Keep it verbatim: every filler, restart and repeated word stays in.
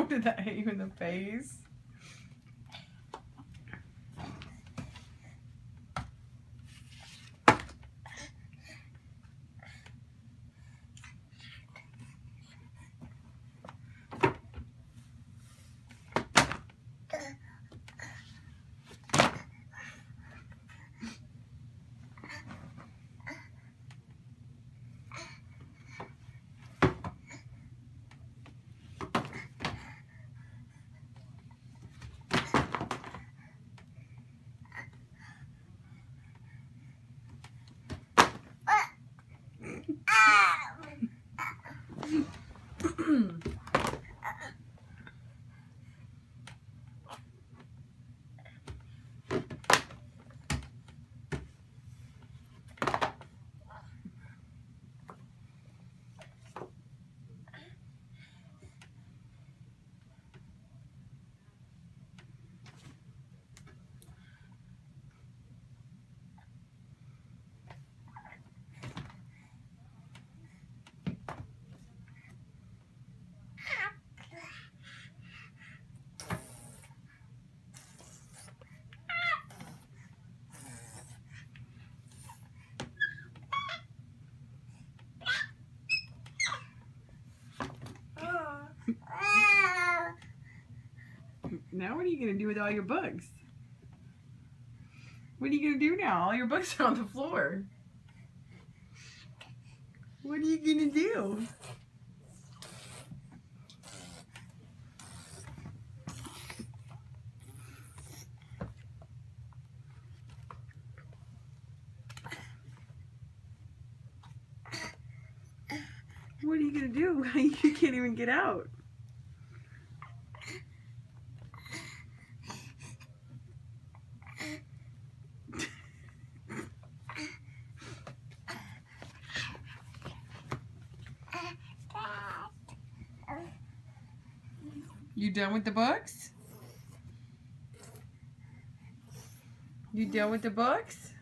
Did that hit you in the face? Now what are you going to do with all your books? What are you going to do now? All your books are on the floor. What are you going to do? What are you going to do? You can't even get out. You done with the books? You done with the books?